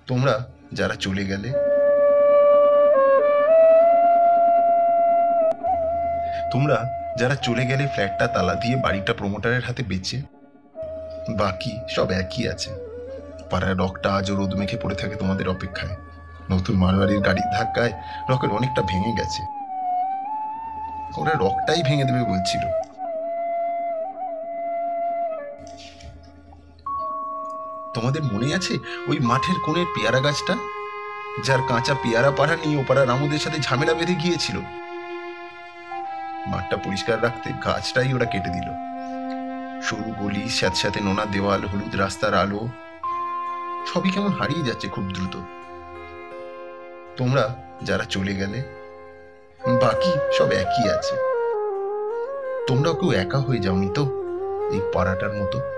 তোমরা যারা চলে গেলে, তোমরা যারা চলে গেলে ফ্ল্যাটটা তালা দিয়ে বাড়িটা প্রমোটারের হাতে বেচে, বাকি সব একই আছে। পাড়ার রকটা আজও রোদ মেখে পড়ে থাকে তোমাদের অপেক্ষায়। নতুন মারোয়ারির গাড়ির ধাক্কায় রকের অনেকটা ভেঙে গেছে। ওরা রকটাই ভেঙে দেবে বলছিল। তোমাদের মনে আছে ওই মাঠের কোণের পেয়ারা গাছটা, যার কাঁচা পেয়ারা পাড়া নিয়ে ওপাড়া রামুদের সাথে ঝামেলা বেঁধে গিয়েছিল? মাঠটা পরিষ্কার রাখতে গাছটাই ওরা কেটে দিল। সরু গলি, স্যাঁতস্যাঁতে নোনা দেওয়াল, হলুদ রাস্তার আলো, সবই কেমন হারিয়ে যাচ্ছে খুব দ্রুত। তোমরা যারা চলে গেলে, বাকি সব একই আছে। তোমরাও কেউ একা হয়ে যাওনি তো এই পাড়াটার মতো?